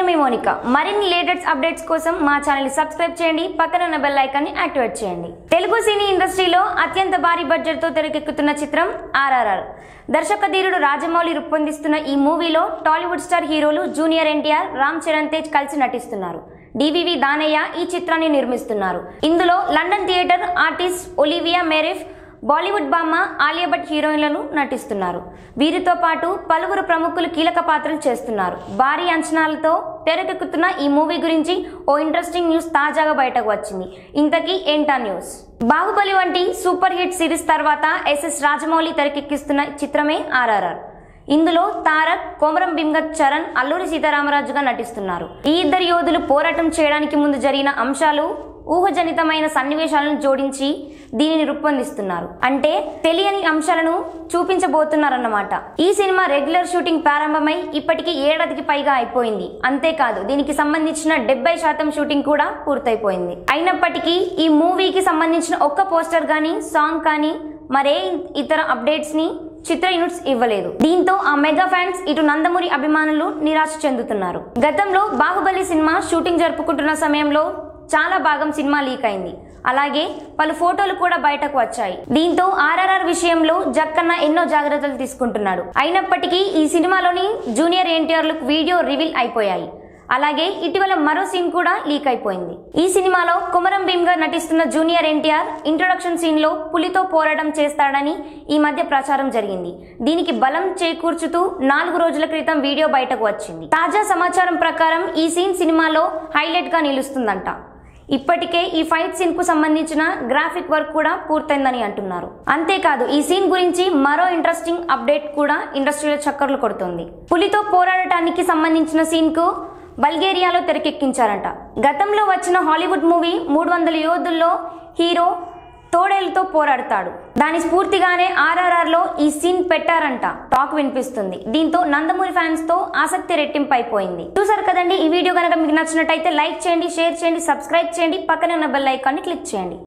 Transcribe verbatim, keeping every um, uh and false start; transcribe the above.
మీ Monica. మరిన్ని latest updates కోసం మా ఛానల్ ని సబ్స్క్రైబ్ చేయండి, పక్కన ఉన్న బెల్ ఐకాన్ ని యాక్టివేట్ చేయండి. తెలుగు సినీ ఇండస్ట్రీలో అత్యంత భారీ బడ్జెట్ తో తెరకెక్కుతున్న చిత్రం ఆర్ఆర్ఆర్. దర్శక ధీరుడు రాజమౌళి రూపొందిస్తున్న ఈ మూవీలో టాలీవుడ్ స్టార్ హీరోలు జూనియర్ ఎన్టీఆర్, రామ్ చరణ్ తేజ్ కలిసి నటిస్తున్నారు. డివివి దానయ్య ఈ చిత్రాన్ని నిర్మిస్తున్నారు. ఇందులో లండన్ థియేటర్ ఆర్టిస్ట్ ఒలివియా మెరిఫ్, బాలీవుడ్ బామ్మ ఆలియా భట్ హీరోయిన్లను నటిస్తున్నారు. వీరితో పాటు పలువురు ప్రముఖులు కీలక పాత్రలు చేస్తున్నారు. భారీ అంచనాలతో తెరకెక్కుతున్న ఈ మూవీ గురించి ఓ ఇంట్రెస్టింగ్ న్యూస్ తాజాగా బయటకు వచ్చింది. ఇంతకీ ఏంటా న్యూస్? బాహుబలి వంటి సూపర్ హిట్ సిరీస్ తర్వాత ఎస్ఎస్ రాజమౌళి తెరకెక్కిస్తున్న చిత్రమే ఆర్ఆర్ఆర్. ఇందులో తారక్, కొమరం భీమ్ చరణ్, అల్లూరి సీతారామరాజుగా నటిస్తున్నారు. ఈ ఇద్దరు యోధులు పోరాటం చేయడానికి ముందు జరిగిన అంశాలు, ఊహజనితమైన సన్నివేశాలను జోడించి దీనిని రూపొందిస్తున్నారు. అంటే తెలియని అంశాలను చూపించబోతున్నారన్నమాట. ఈ సినిమా రెగ్యులర్ షూటింగ్ ప్రారంభమై ఇప్పటికీ ఏడాదికి పైగా అయిపోయింది. అంతేకాదు దీనికి సంబంధించిన డెబ్బై శాతం షూటింగ్ కూడా పూర్తయిపోయింది. అయినప్పటికీ ఈ మూవీకి సంబంధించిన ఒక్క పోస్టర్ గానీ, సాంగ్ కానీ, మరే ఇతర అప్డేట్స్ ని చిత్ర యూనిట్స్ ఇవ్వలేదు. దీంతో ఆ మెగా ఫ్యాన్స్, ఇటు నందమూరి అభిమానులు నిరాశ చెందుతున్నారు. గతంలో బాహుబలి సినిమా షూటింగ్ జరుపుకుంటున్న సమయంలో చాలా భాగం సినిమా లీక్ అయింది. అలాగే పలు ఫోటోలు కూడా బయటకు వచ్చాయి. దీంతో ఆర్ఆర్ఆర్ విషయంలో జక్కన్న ఎన్నో జాగ్రత్తలు తీసుకుంటున్నాడు. అయినప్పటికీ ఈ సినిమాలోని junior NTR look video reveal అయిపోయాయి. అలాగే ఇటీవల మరో సీన్ కూడా లీక్ అయిపోయింది. ఈ సినిమాలో కొమరం భీమ్ గా నటిస్తున్న జూనియర్ ఎన్టీఆర్ ఇంట్రొడక్షన్ సీన్ లో పులితో పోరాటం చేస్తాడని ఈ మధ్య ప్రచారం జరిగింది. దీనికి బలం చేకూర్చుతూ నాలుగు రోజుల క్రితం వీడియో బయటకు వచ్చింది. తాజా సమాచారం ప్రకారం ఈ సీన్ సినిమాలో హైలైట్ గా నిలుస్తుందంట. ఇప్పటికే ఈ ఫైట్ సీన్ కు సంబంధించిన గ్రాఫిక్ వర్క్ కూడా పూర్తయిందని అంటున్నారు. అంతేకాదు ఈ సీన్ గురించి మరో ఇంట్రెస్టింగ్ అప్డేట్ కూడా ఇండస్ట్రీలో చక్కర్లు కొడుతుంది. పులితో పోరాడటానికి సంబంధించిన సీన్ కు బల్గేరియాలో తెరకెక్కించారంట. గతంలో వచ్చిన హాలీవుడ్ మూవీ మూడు వందల యోధుల్లో హీరో తోడేలుతో పోరాడతాడు. దాని స్ఫూర్తిగానే ఆర్ఆర్ఆర్ లో ఈ సీన్ పెట్టారంట టాక్ వినిపిస్తుంది. దీంతో నందమూరి ఫ్యాన్స్ తో ఆసక్తి రెట్టింపు అయిపోయింది. చూసారు కదండి, ఈ వీడియో కనుక మీకు నచ్చినట్టయితే లైక్ చేయండి, షేర్ చేయండి, సబ్స్క్రైబ్ చేయండి, పక్కనే ఉన్న బెల్ ఐకాన్ ని క్లిక్ చేయండి.